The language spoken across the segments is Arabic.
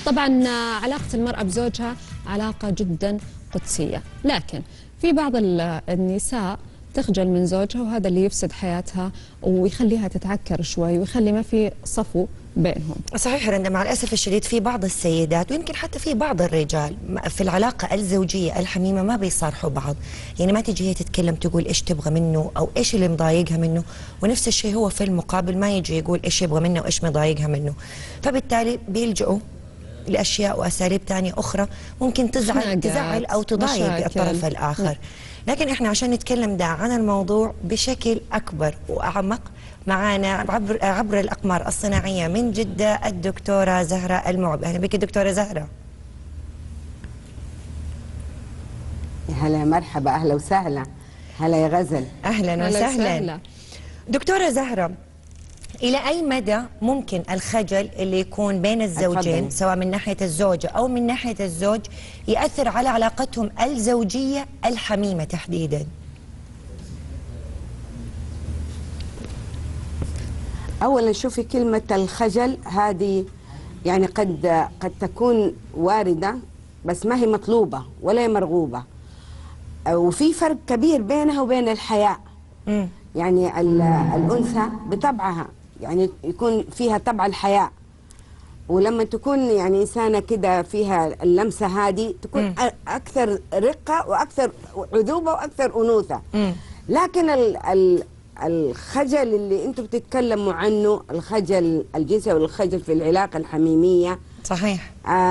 طبعا علاقة المرأة بزوجها علاقة جدا قدسية، لكن في بعض النساء تخجل من زوجها، وهذا اللي يفسد حياتها ويخليها تتعكر شوي ويخلي ما في صفو بينهم. صحيح رندا، مع الأسف الشديد في بعض السيدات ويمكن حتى في بعض الرجال في العلاقة الزوجية الحميمة ما بيصارحوا بعض، يعني ما تجي هي تتكلم تقول إيش تبغى منه أو إيش اللي مضايقها منه، ونفس الشيء هو في المقابل ما يجي يقول إيش يبغى منه وإيش مضايقها منه، فبالتالي بيلجؤوا لأشياء وأساليب ثانية أخرى ممكن تزعل أو تضايق الطرف الآخر. لكن إحنا عشان نتكلم ده عن الموضوع بشكل أكبر وأعمق، معانا عبر الأقمار الصناعية من جدة الدكتورة زهرة المعب. أهلا بك دكتورة زهرة. هلا مرحبا، أهلا وسهلا. هلا يا غزل. أهلا وسهلا. دكتورة زهرة، إلى أي مدى ممكن الخجل اللي يكون بين الزوجين سواء من ناحية الزوجة أو من ناحية الزوج يأثر على علاقتهم الزوجية الحميمة تحديدا؟ أولا شوفي، كلمة الخجل هذه يعني قد تكون واردة بس ما هي مطلوبة ولا هي مرغوبة، وفي فرق كبير بينها وبين الحياء. يعني الأنثى بطبعها يعني يكون فيها طبع الحياء، ولما تكون يعني إنسانة كده فيها اللمسة هذه تكون أكثر رقة وأكثر عذوبة وأكثر أنوثة. لكن الخجل اللي انتم بتتكلموا عنه، الخجل الجنسي والخجل في العلاقة الحميمية، صحيح،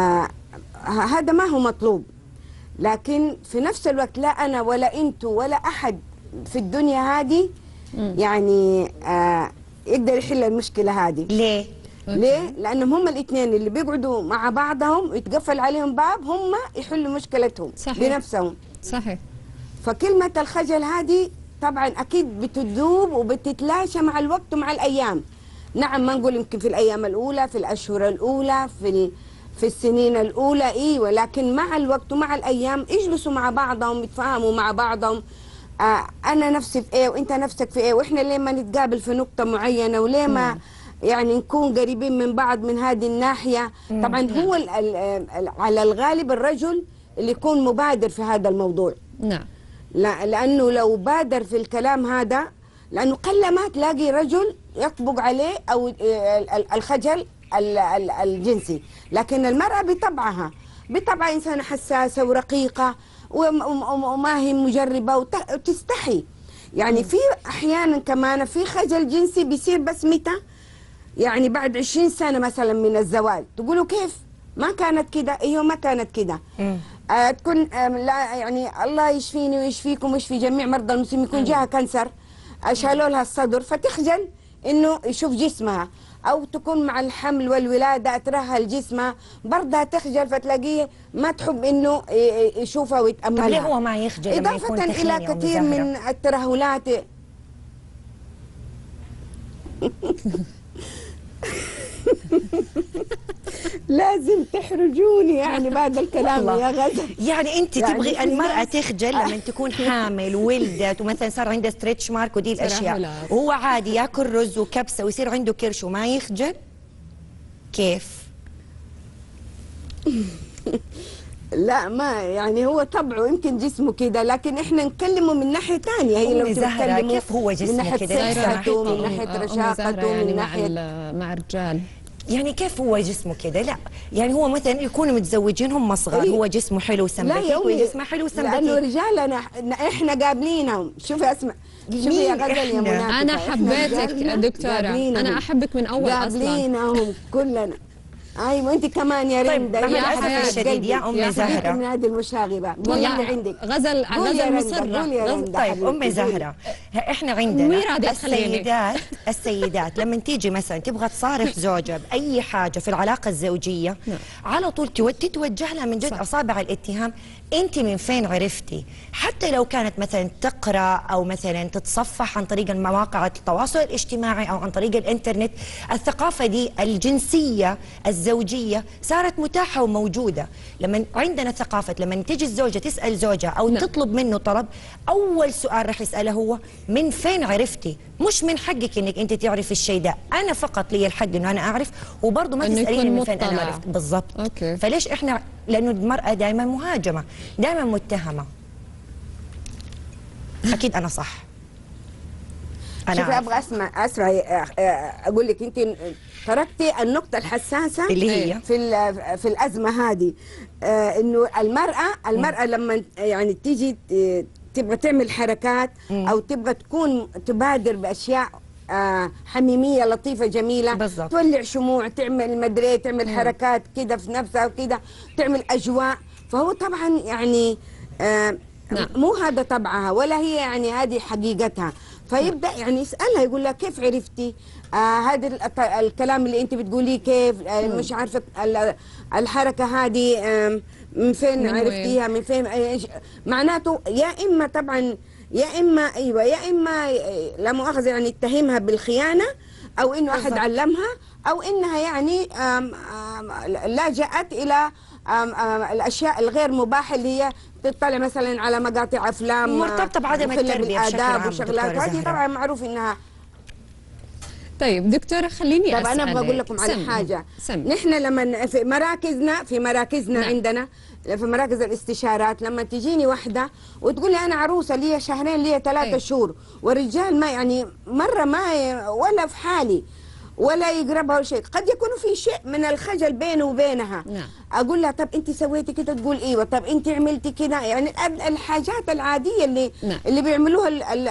هذا ما هو مطلوب. لكن في نفس الوقت لا أنا ولا أنتوا ولا أحد في الدنيا هذه يعني يقدر يحل المشكلة هذه. ليه؟ ليه؟ لأنهم هم الاثنين اللي بيقعدوا مع بعضهم ويتقفل عليهم باب هم يحلوا مشكلتهم. صحيح. بنفسهم. صحيح. فكلمة الخجل هذه طبعا أكيد بتذوب وبتتلاشى مع الوقت ومع الأيام. نعم، ما نقول يمكن في الأيام الأولى، في الأشهر الأولى، في السنين الأولى، إيوه، لكن مع الوقت ومع الأيام يجلسوا مع بعضهم، يتفاهموا مع بعضهم. أنا نفسي في إيه وأنت نفسك في إيه، وإحنا ليه ما نتقابل في نقطة معينة، وليه ما يعني نكون قريبين من بعض من هذه الناحية. طبعا هو على الغالب الرجل اللي يكون مبادر في هذا الموضوع. نعم. لأنه لو بادر في الكلام هذا، لأنه قل ما تلاقي رجل يطبق عليه أو الخجل الجنسي. لكن المرأة بطبعها إنسانة حساسة ورقيقة وما هي مجربة وتستحي. يعني في أحيانا كمان في خجل جنسي بيصير بس متى؟ يعني بعد 20 سنة مثلا من الزواج. تقولوا كيف؟ ما كانت كده. ايوه ما كانت كده. تكون لا يعني الله يشفيني ويشفيكم ويشفي جميع مرضى المسلمين، يكون جاها كانسر شالوا لها الصدر فتخجل انه يشوف جسمها، او تكون مع الحمل والولاده اترهل جسمها برضها تخجل فتلاقيه ما تحب انه يشوفها ويتاملها. طب ليه هو ما يخجل لما يكون تخين؟ اضافه الى كثير من الترهلات. لازم تحرجوني يعني بعد الكلام يا غزل. يعني انت يعني تبغي المرأة تخجل لما تكون حامل ولدت ومثلا صار عندها ستريتش مارك ودي الاشياء، وهو عادي ياكل رز وكبسة ويصير عنده كرش وما يخجل؟ كيف؟ لا ما يعني هو طبعه يمكن جسمه كده، لكن احنا نكلمه من ناحيه ثانيه. هي لو تتكلموا كيف هو جسمه كده؟ من ناحيه رشاقته، من ناحيه مع الرجال. يعني كيف هو جسمه كده؟ لا يعني هو مثلا يكونوا متزوجين هم صغار، هو جسمه حلو وسمباتيك وجسمه حلو وسمباتيك. لانه رجالنا احنا قابلينهم. شوفي اسمع، شوفي يا غزل يا منى، انا حبيتك دكتورة، انا احبك من اول اصلا. قابلينهم كلنا. ايوه انت كمان يا رندا. طيب مع الاسف الشديد يا ام زهره من هذه المشاغبه قولي اللي عندك. غزل مصره. طيب ام زهره، احنا عندنا السيدات لما تيجي مثلا تبغى تصارح زوجها باي حاجه في العلاقه الزوجيه على طول تتوجه لها من جد اصابع الاتهام. انت من فين عرفتي؟ حتى لو كانت مثلا تقرا او مثلا تتصفح عن طريق مواقع التواصل الاجتماعي او عن طريق الانترنت، الثقافه دي الجنسيه الزوجيه صارت متاحه وموجوده. لما عندنا ثقافه لما تيجي الزوجه تسال زوجها او تطلب منه طلب، اول سؤال راح يساله هو من فين عرفتي؟ مش من حقك انك انت تعرف الشيء ده، انا فقط لي الحق انه انا اعرف، وبرضه ما تساليني من فين انا عرفت بالضبط. أوكي. فليش احنا، لانه المراه دائما مهاجمه، دائما متهمه. اكيد انا صح. شوفي ابغى اسمع اقول لك، انت تركتي النقطه الحساسه اللي هي في الازمه هذه. انه المراه لما يعني تيجي تبغى تعمل حركات او تبغى تبادر باشياء حميميه لطيفه جميله بالضبط. تولع شموع، تعمل مدري، تعمل حركات كده في نفسها وكده، تعمل اجواء. فهو طبعا يعني مو هذا طبعها ولا هي يعني هذه حقيقتها. فيبدا يعني يسالها، يقول لها كيف عرفتي هذا الكلام اللي انت بتقوليه؟ كيف مش عارفه الحركه هذه من فين عرفتيها؟ من فين؟ معناته يا اما طبعا، يا اما ايوه، يا اما لا مؤاخذه يعني اتهمها بالخيانه، او انه احد علمها، او انها يعني لجأت الى الاشياء الغير مباحه اللي هي تطلع مثلا على مقاطع افلام مرتبطه بعدم التربيه بشكل عام وشغلات، هذه طبعا معروف انها. طيب دكتورة خليني طب انا ابغى اقول لكم على حاجه. نحن لما في مراكزنا عندنا في مراكز الاستشارات، لما تجيني واحده وتقول لي انا عروسه لي شهرين لي 3 شهور، والرجال ما يعني مره ما ولا في حالي ولا يقربها ولا شيء، قد يكون في شيء من الخجل بينه وبينها. اقول لها طب انت سويتي كده، تقول ايوه. طب انت عملتي كده، يعني الحاجات العاديه اللي بيعملوها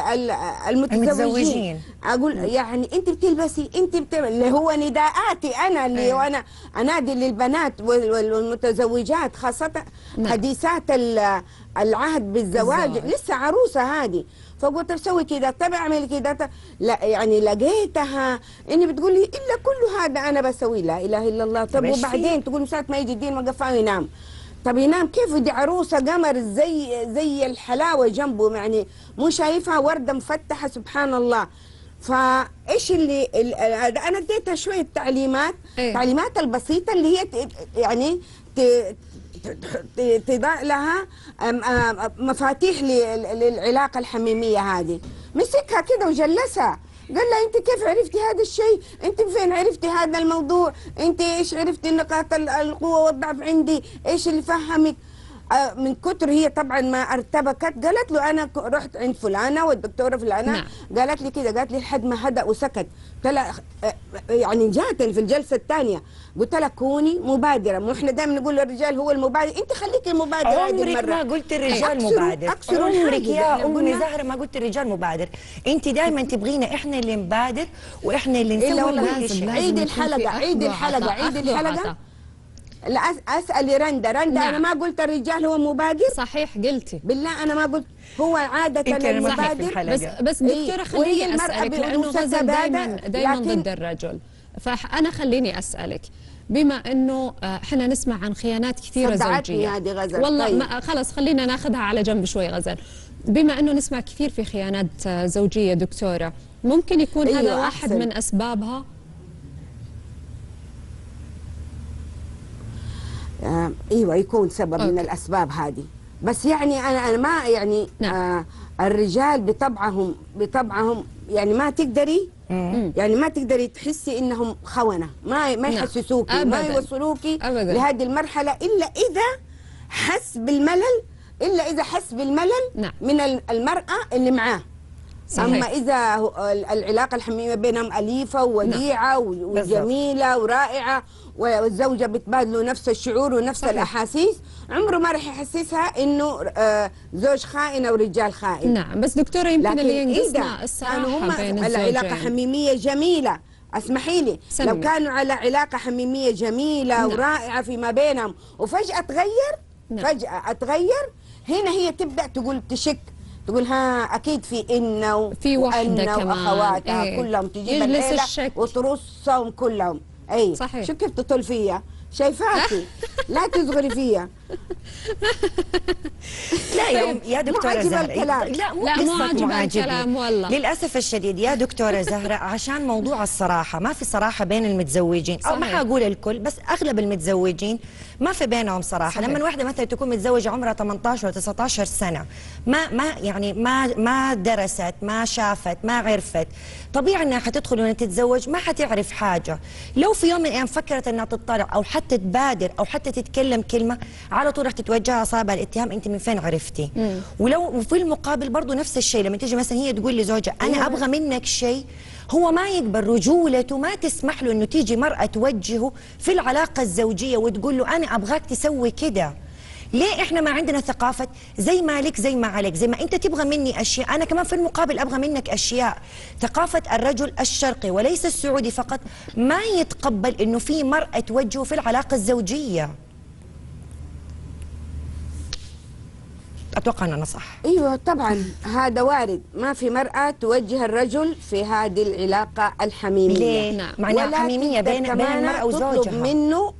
المتزوجين. اقول يعني انت بتلبسي، انت اللي هو نداءاتي انا اللي وانا انادي للبنات والمتزوجات خاصه حديثات العهد بالزواج، لسه عروسه هذه. فقلت سوي كده، طب اعمل كده. لا يعني لقيتها اني بتقول لي الا كل هذا انا بسوي، لا اله الا الله. طب وبعدين تقول ساعه ما يجي الدين وقفاه ينام. طب ينام كيف؟ دي عروسه قمر زي الحلاوه جنبه، يعني مو شايفها ورده مفتحه سبحان الله. فايش اللي انا اديتها شويه تعليمات، تعليمات البسيطه اللي هي يعني تضع لها مفاتيح للعلاقة الحميمية هذه. مسكها كده وجلسها، قال لها انت كيف عرفتي هذا الشيء؟ انت فين عرفتي هذا الموضوع؟ انت ايش عرفتي نقاط القوة والضعف عندي؟ ايش اللي فهمك؟ من كتر هي طبعا ما ارتبكت، قالت له انا رحت عند فلانه والدكتوره فلانه قالت لي كده، قالت لي لحد ما هدأ وسكت. قلت لها يعني جات في الجلسه الثانيه قلت لها كوني مبادره، مو احنا دائما نقول للرجال هو المبادر، انت خليكي المبادره هذه المره. عمرك ما قلت الرجال مبادر، عمرك يا امي زهره ما قلت الرجال مبادر، انت دائما تبغينا احنا اللي نبادر واحنا اللي نسوي كل شيء. عيد الحلقه، عيد الحلقه، عيد الحلقه. لا اسالي رندا انا ما قلت الرجال هو مبادر. صحيح قلتي بالله، انا ما قلت هو عاده المبادر. بس دكتوره خليني اسالك، لانه غزل دائما ضد الرجل، فانا خليني اسالك، بما انه احنا نسمع عن خيانات كثيره زوجيه هذه غزل. والله طيب. خلص خلينا ناخذها على جنب شوي غزل. بما انه نسمع كثير في خيانات زوجيه دكتوره، ممكن يكون هذا واحد من اسبابها؟ ايوه يكون سبب من الاسباب هذه، بس يعني انا ما يعني الرجال بطبعهم يعني ما تقدري يعني ما تقدري تحسي انهم خونه، ما يحسسوكي، ما يوصلوكي لهذه المرحله الا اذا حس بالملل، من المراه اللي معاه. صحيح. اما اذا العلاقه الحميمه بينهم اليفه ووديعه وجميله ورائعه، والزوجه بتبادلوا نفس الشعور ونفس الاحاسيس، عمره ما راح يحسسها انه زوج خائن او رجال خائن. نعم، بس دكتوره يمكن اللي ينقصنا الصراحه بين الزوجين. علاقه حميميه جميله، اسمحي لي، لو كانوا على علاقه حميميه جميله ورائعه فيما بينهم وفجاه اتغير، هنا هي تبدا تقول تشك، تقول ها اكيد في في وحده كمان واخواتها كلهم تجيب العيله وترصهم كلهم. اي صحيح. شو كيف تطل فيها؟ شايفاكي لا تصغري فيها. لا يا دكتورة معجب زهرة، الكلام. لا مو لا، مو قصة عاجب معاجبني. الكلام والله. للأسف الشديد يا دكتورة زهرة، عشان موضوع الصراحة، ما في صراحة بين المتزوجين، أو ما صحيح. حقول الكل، بس أغلب المتزوجين ما في بينهم صراحة. صحيح. لما الواحدة مثلا تكون متزوجة عمرها 18 و 19 سنة، ما درست، ما شافت، ما عرفت، طبيعي انها حتدخل وانها تتزوج ما حتعرف حاجة. لو في يوم من الايام فكرت انها تطلع او حتى تبادر او حتى تتكلم كلمة، على طول رح تتوجه اصابع الاتهام، انت من فين عرفتي؟ ولو في المقابل برضه نفس الشيء، لما تيجي مثلا هي تقول لزوجها انا ابغى منك شيء، هو ما يقبل، رجولته ما تسمح له انه تيجي مرأة توجهه في العلاقة الزوجية وتقول له انا ابغاك تسوي كده. ليه احنا ما عندنا ثقافة زي ما لك زي ما عليك، زي ما انت تبغى مني اشياء انا كمان في المقابل ابغى منك اشياء. ثقافة الرجل الشرقي وليس السعودي فقط ما يتقبل انه في مرأة توجهه في العلاقة الزوجية. اتوقع ان انا صح. ايوه طبعا هذا وارد، ما في مرأة توجه الرجل في هذه العلاقة الحميمية. ليه؟ نعم. مع انها ولا حميمية بين المرأة وزوجها، تطلب منه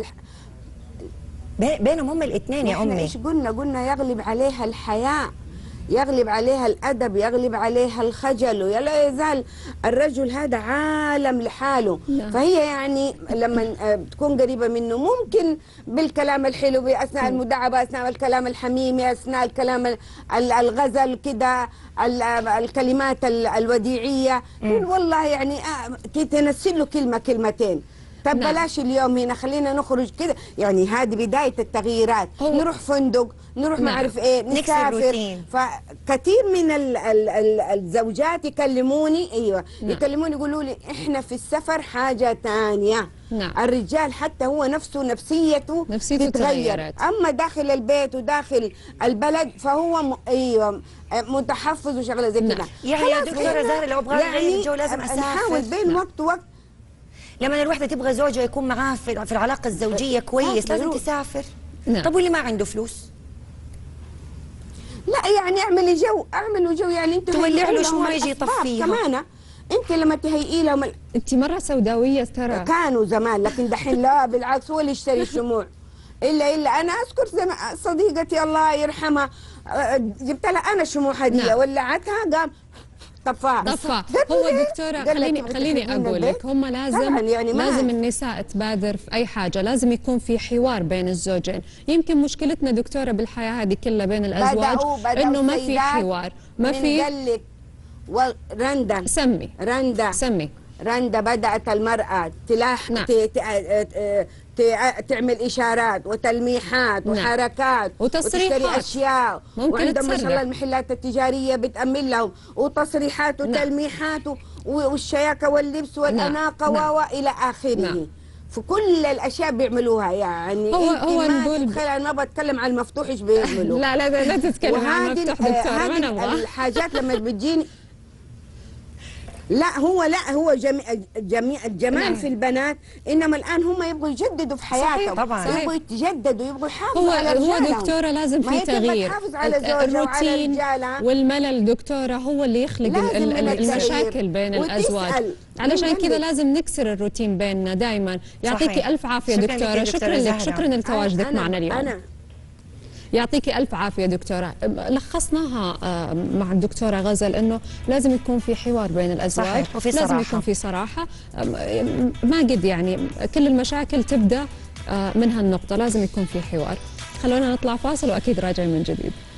بينهم هم الاثنين يا امي. ايش قلنا يغلب عليها الحياء، يغلب عليها الأدب، يغلب عليها الخجل، ولا يزال الرجل هذا عالم لحاله. فهي يعني لما تكون قريبة منه ممكن بالكلام الحلو أثناء المداعبة، أثناء الكلام الحميمي، أثناء الكلام الغزل كده، الكلمات الوديعية، والله يعني تنسل له كلمة كلمتين. طب بلاش اليوم هنا، خلينا نخرج كده، يعني هذه بداية التغييرات. نروح فندق، نروح ما اعرف ايه، نسافر. فكثير من الزوجات يكلموني، يكلموني يقولوا لي احنا في السفر حاجة ثانية. الرجال حتى هو نفسيته تتغير، اما داخل البيت وداخل البلد فهو متحفظ وشغله زي كده. يا دكتورة زهرة، لو ابغى اغير الجو لازم اسافر. نحاول بين وقت ووقت. لما الوحدة تبغى زوجها يكون معاها في العلاقة الزوجية كويس لازم تسافر. طب واللي ما عنده فلوس؟ لا يعني اعملوا جو يعني انت تولع له شو ما يجي يطفيها كمان. انت لما تهيئي لهم انت مرة سوداوية ترى. كانوا زمان، لكن دحين لا، بالعكس هو اللي يشتري الشموع. الا انا اذكر صديقتي الله يرحمها، جبت لها انا شموع هديه، ولعتها قام طفى. هو دكتورة خليني اقول لك، هم لازم النساء تبادر في اي حاجه، لازم يكون في حوار بين الزوجين. يمكن مشكلتنا دكتورة بالحياه هذه كلها بين الازواج انه ما في حوار، ما في. قال لك ورندا سمي رندا بدأت المرأة تعمل إشارات وتلميحات وحركات وتصريحات وتشتري أشياء، وعندما ما شاء الله تصرح. المحلات التجارية بتأمن لهم وتصريحات وتلميحات والشياكة واللبس والأناقة وإلى آخره. في كل الاشياء بيعملوها يعني. هو نقول انا ما بتكلم عن المفتوح ايش بيعملوا. لا تتكلم عن المفتوح دكتورة، ما نبغى. الحاجات لما بتجيني هو جميع الجمال في البنات، انما الان هم يبغوا يجددوا في حياتهم. طبعا يبغوا يتجددوا، يبغوا يحافظوا على رجالهم. هو دكتورة لازم في تغيير. الروتين والملل دكتورة هو اللي يخلق المشاكل بين الازواج. علشان كذا لازم نكسر الروتين بيننا دائما. يعطيكي الف عافية دكتورة. شكرا لك، شكرا لتواجدك معنا اليوم. يعطيكي ألف عافية دكتورة. لخصناها مع الدكتورة غزل أنه لازم يكون في حوار بين الأزواج، لازم يكون في صراحة. ما قد يعني كل المشاكل تبدأ من هالنقطة، لازم يكون في حوار. خلونا نطلع فاصل وأكيد راجع من جديد.